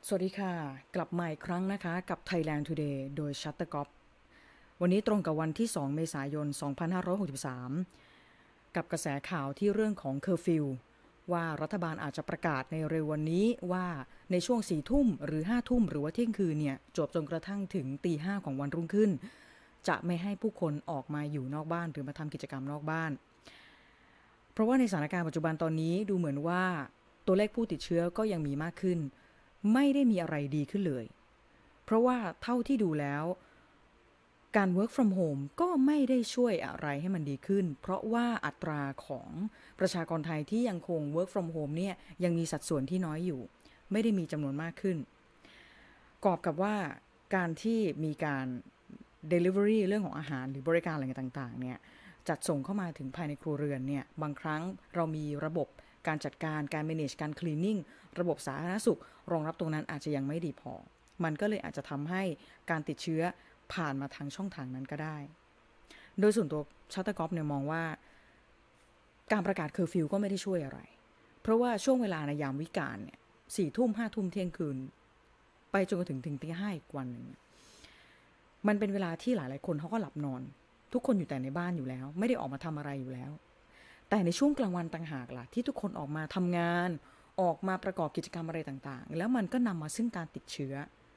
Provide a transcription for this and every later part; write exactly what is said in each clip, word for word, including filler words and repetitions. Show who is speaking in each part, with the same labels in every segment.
Speaker 1: สวัสดีค่ะกลับมาอีกครั้งนะคะกับ Thailand Today โดย Shutterstock วันนี้ตรงกับวันที่สองเมษายนสองพันห้าร้อยหกสิบสามกับกระแสข่าวที่เรื่องของเคอร์ฟิวว่ารัฐบาลอาจจะประกาศในเร็ววันนี้ว่าในช่วงสี่ทุ่มหรือห้าทุ่มหรือว่าเที่ยงคืนเนี่ยจบจนกระทั่งถึงตีห้าของวันรุ่งขึ้นจะไม่ให้ผู้คนออกมาอยู่นอกบ้านหรือมาทำกิจกรรมนอกบ้านเพราะว่าในสถานการณ์ปัจจุบันตอนนี้ดูเหมือนว่าตัวเลขผู้ติดเชื้อก็ยังมีมากขึ้นไม่ได้มีอะไรดีขึ้นเลยเพราะว่าเท่าที่ดูแล้วการ work from home ก็ไม่ได้ช่วยอะไรให้มันดีขึ้นเพราะว่าอัตราของประชากรไทยที่ยังคง work from home เนี่ยยังมีสัดส่วนที่น้อยอยู่ไม่ได้มีจำนวนมากขึ้นกอบกับว่าการที่มีการ delivery เรื่องของอาหารหรือบริการอะไรต่างๆเนี่ยจัดส่งเข้ามาถึงภายในครัวเรือนเนี่ยบางครั้งเรามีระบบการจัดการการ manage การ cleaning ระบบสาธารณสุขรองรับตรงนั้นอาจจะยังไม่ดีพอมันก็เลยอาจจะทำให้การติดเชื้อผ่านมาทางช่องทางนั้นก็ได้โดยส่วนตัวชัตเตอร์กอล์ฟเนี่ยมองว่าการประกาศเคอร์ฟิวก็ไม่ได้ช่วยอะไรเพราะว่าช่วงเวลาในยามวิกาลเนี่ยสี่ทุ่มห้าทุ่มเที่ยงคืนไปจนถึงถึงตีห้าอีกวันหนึ่งมันเป็นเวลาที่หลายๆคนเขาก็หลับนอนทุกคนอยู่แต่ในบ้านอยู่แล้วไม่ได้ออกมาทำอะไรอยู่แล้วแต่ในช่วงกลางวันต่างหากล่ะที่ทุกคนออกมาทำงานออกมาประกอบกิจกรรมอะไรต่างๆแล้วมันก็นำมาซึ่งการติดเชื้อ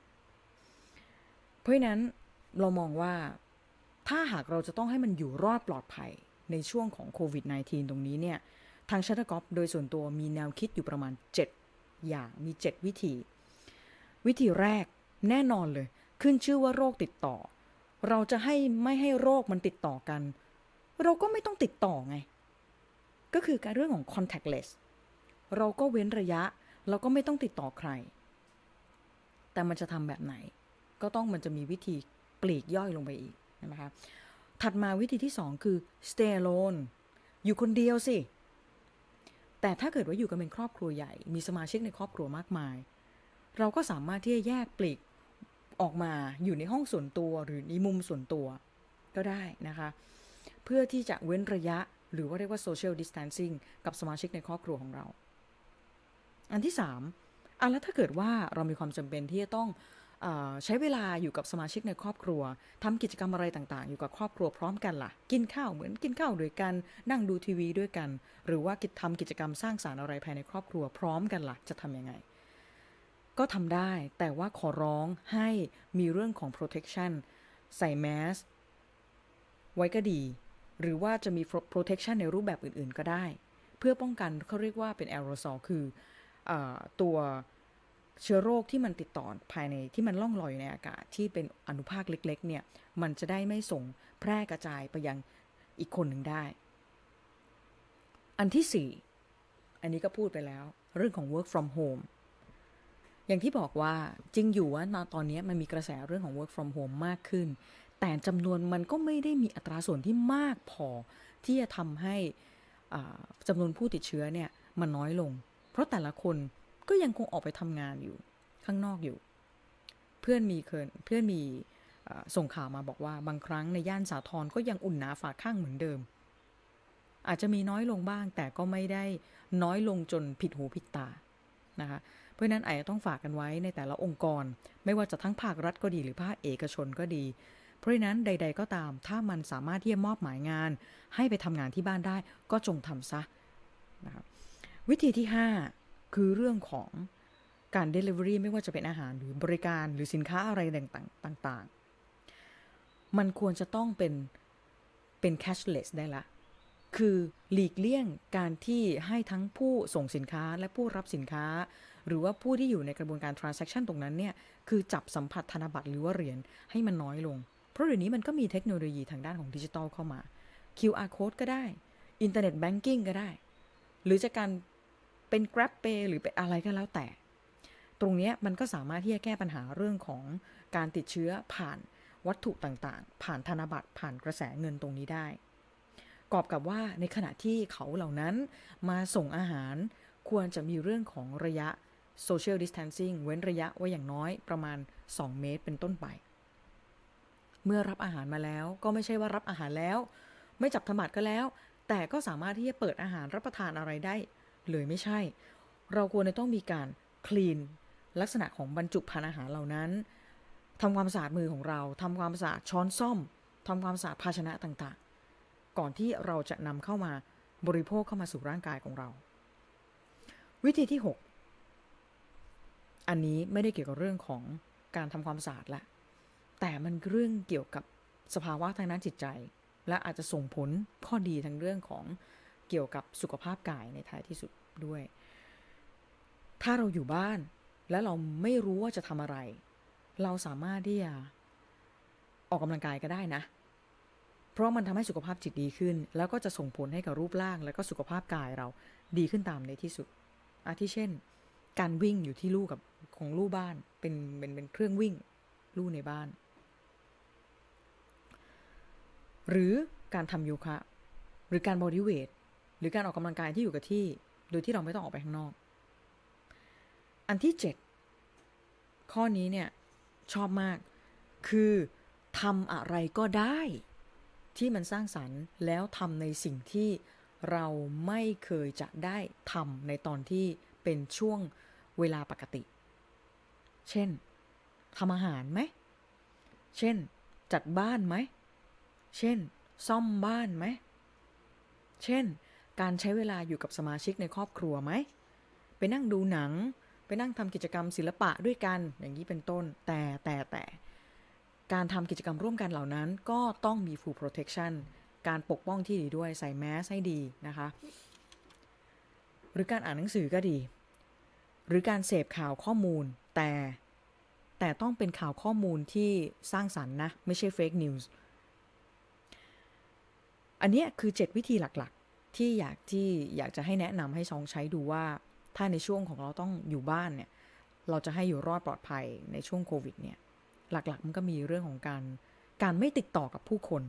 Speaker 1: เพราะฉะนั้นเรามองว่าถ้าหากเราจะต้องให้มันอยู่รอดปลอดภัยในช่วงของโควิด สิบเก้า ตรงนี้เนี่ยทางชัตเตอร์กอล์ฟโดยส่วนตัวมีแนวคิดอยู่ประมาณเจ็ดอย่างมีเจ็ดวิธีวิธีแรกแน่นอนเลยขึ้นชื่อว่าโรคติดต่อเราจะให้ไม่ให้โรคมันติดต่อกันเราก็ไม่ต้องติดต่อไงก็คือการเรื่องของ contactless เราก็เว้นระยะเราก็ไม่ต้องติดต่อใครแต่มันจะทำแบบไหนก็ต้องมันจะมีวิธีปลีกย่อยลงไปอีกนะคะถัดมาวิธีที่สองคือ stay alone อยู่คนเดียวสิแต่ถ้าเกิดว่าอยู่กันเป็นครอบครัวใหญ่มีสมาชิกในครอบครัวมากมายเราก็สามารถที่จะแยกปลีกออกมาอยู่ในห้องส่วนตัวหรือในมุมส่วนตัวก็ได้นะคะเพื่อที่จะเว้นระยะหรือว่าเรียกว่า social distancing กับสมาชิกในครอบครัวของเราอันที่สามอ่ะแล้วถ้าเกิดว่าเรามีความจำเป็นที่จะต้องเอ่อใช้เวลาอยู่กับสมาชิกในครอบครัวทำกิจกรรมอะไรต่างๆอยู่กับครอบครัวพร้อมกันล่ะกินข้าวเหมือนกินข้าวด้วยกันนั่งดูทีวีด้วยกันหรือว่าทำกิจกรรมสร้างสรรค์อะไรภายในครอบครัวพร้อมกันล่ะจะทำยังไงก็ทำได้แต่ว่าขอร้องให้มีเรื่องของ protection ใส่แมสไว้ก็ดีหรือว่าจะมี protection ในรูปแบบอื่นๆก็ได้เพื่อป้องกันเขาเรียกว่าเป็น aerosol คือเอ่อตัวเชื้อโรคที่มันติดต่อภายในที่มันล่องลอยอยู่ในอากาศที่เป็นอนุภาคเล็กๆเนี่ยมันจะได้ไม่ส่งแพร่กระจายไปยังอีกคนหนึ่งได้อันที่สี่อันนี้ก็พูดไปแล้วเรื่องของ work from home อย่างที่บอกว่าจริงอยู่ว่าตอนนี้มันมีกระแสเรื่องของ work from home มากขึ้นแต่จำนวนมันก็ไม่ได้มีอัตราส่วนที่มากพอที่จะทำให้จำนวนผู้ติดเชื้อเนี่ยมันน้อยลงเพราะแต่ละคนก็ยังคงออกไปทำงานอยู่ข้างนอกอยู่เพื่อนมีเคยเพื่อนมีส่งข่าวมาบอกว่าบางครั้งในย่านสาทรก็ยังอุ่นหนาฝาข้างเหมือนเดิมอาจจะมีน้อยลงบ้างแต่ก็ไม่ได้น้อยลงจนผิดหูผิดตานะคะเพราะนั้นอาจจะต้องฝากกันไว้ในแต่ละองค์กรไม่ว่าจะทั้งภาครัฐก็ดีหรือภาคเอกชนก็ดีเพราะฉะนั้นใดๆก็ตามถ้ามันสามารถที่จะมอบหมายงานให้ไปทำงานที่บ้านได้ก็จงทำซะนะคะวิธีที่ห้าคือเรื่องของการ delivery ไม่ว่าจะเป็นอาหารหรือบริการหรือสินค้าอะไรต่างๆมันควรจะต้องเป็นเป็น cashless ได้ละคือหลีกเลี่ยงการที่ให้ทั้งผู้ส่งสินค้าและผู้รับสินค้าหรือว่าผู้ที่อยู่ในกระบวนการ transaction ตรงนั้นเนี่ยคือจับสัมผัสธนบัตรหรือว่าเหรียญให้มันน้อยลงเพราะเดี๋ยวนี้มันก็มีเทคโนโลยีทางด้านของดิจิทัลเข้ามา คิว อาร์ code ก็ได้ Internet Banking ก็ได้หรือจะการเป็น Grab Pay หรือเป็นอะไรก็แล้วแต่ตรงนี้มันก็สามารถที่จะแก้ปัญหาเรื่องของการติดเชื้อผ่านวัตถุต่างๆผ่านธนบัตรผ่านกระแสเงินตรงนี้ได้กอบกับว่าในขณะที่เขาเหล่านั้นมาส่งอาหารควรจะมีเรื่องของระยะ social distancing เว้นระยะไว้อย่างน้อยประมาณสองเมตรเป็นต้นไปเมื่อรับอาหารมาแล้วก็ไม่ใช่ว่ารับอาหารแล้วไม่จับธนบัตรก็แล้วแต่ก็สามารถที่จะเปิดอาหารรับประทานอะไรได้เลยไม่ใช่เราควรจะต้องมีการ clean ลักษณะของบรรจุภัณฑ์อาหารเหล่านั้นทำความสะอาดมือของเราทำความสะอาดช้อนส้อมทำความสะอาดภาชนะต่างๆก่อนที่เราจะนำเข้ามาบริโภคเข้ามาสู่ร่างกายของเราวิธีที่หกอันนี้ไม่ได้เกี่ยวกับเรื่องของการทำความสะอาดละแต่มันเรื่องเกี่ยวกับสภาวะทางด้านจิตใจและอาจจะส่งผลข้อดีทางเรื่องของเกี่ยวกับสุขภาพกายในท้ายที่สุดด้วยถ้าเราอยู่บ้านและเราไม่รู้ว่าจะทำอะไรเราสามารถที่จะออกกำลังกายก็ได้นะเพราะมันทำให้สุขภาพจิตดีขึ้นแล้วก็จะส่งผลให้กับรูปร่างและก็สุขภาพกายเราดีขึ้นตามในที่สุดอาทิเช่นการวิ่งอยู่ที่ลู่กับของลู่บ้านเป็นเป็นเป็นเครื่องวิ่งลู่ในบ้านหรือการทำโยคะหรือการบอดี้เวทหรือการออกกำลังกายที่อยู่กับที่โดยที่เราไม่ต้องออกไปข้างนอกอันที่เจ็ดข้อนี้เนี่ยชอบมากคือทำอะไรก็ได้ที่มันสร้างสรรค์แล้วทำในสิ่งที่เราไม่เคยจะได้ทำในตอนที่เป็นช่วงเวลาปกติเช่นทำอาหารไหมเช่นจัดบ้านไหมเช่นซ่อมบ้านไหมเช่นการใช้เวลาอยู่กับสมาชิกในครอบครัวไหมไปนั่งดูหนังไปนั่งทำกิจกรรมศิลปะด้วยกันอย่างนี้เป็นต้นแต่แต่แต่การทำกิจกรรมร่วมกันเหล่านั้นก็ต้องมี full protection การปกป้องที่ดีด้วยใส่แมสให้ดีนะคะหรือการอ่านหนังสือก็ดีหรือการเสพข่าวข้อมูลแต่แต่ต้องเป็นข่าวข้อมูลที่สร้างสรรค์นะไม่ใช่ fake news อันนี้คือเจ็ดวิธีหลักๆที่อยากที่อยากจะให้แนะนำให้ลองใช้ดูว่าถ้าในช่วงของเราต้องอยู่บ้านเนี่ยเราจะให้อยู่รอดปลอดภัยในช่วงโควิดเนี่ยหลักๆมันก็มีเรื่องของการการไม่ติดต่อกับผู้คน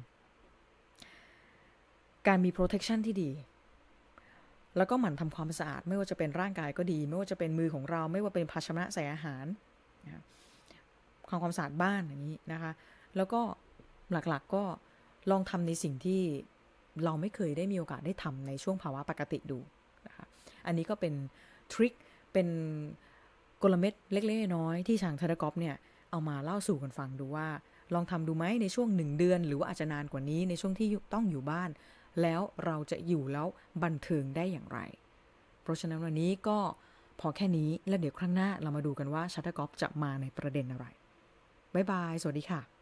Speaker 1: การมี protection ที่ดีแล้วก็หมั่นทำความสะอาดไม่ว่าจะเป็นร่างกายก็ดีไม่ว่าจะเป็นมือของเราไม่ว่าเป็นภาชนะใส่อาหารนะความความสะอาดบ้านอย่างนี้นะคะแล้วก็หลักๆ ก, ก็ลองทำในสิ่งที่เราไม่เคยได้มีโอกาสได้ทำในช่วงภาวะปกติดูนะคะอันนี้ก็เป็นทริคเป็นกลเม็ดเล็กๆน้อยๆที่ทาง Theragob เนี่ยเอามาเล่าสู่กันฟังดูว่าลองทำดูไหมในช่วงหนึ่งเดือนหรือว่าอาจจะนานกว่านี้ในช่วงที่ต้องอยู่บ้านแล้วเราจะอยู่แล้วบันเทิงได้อย่างไรเพราะฉะนั้นวันนี้ก็พอแค่นี้แล้วเดี๋ยวครั้งหน้าเรามาดูกันว่า Theragob จะมาในประเด็นอะไรบ๊ายบายสวัสดีค่ะ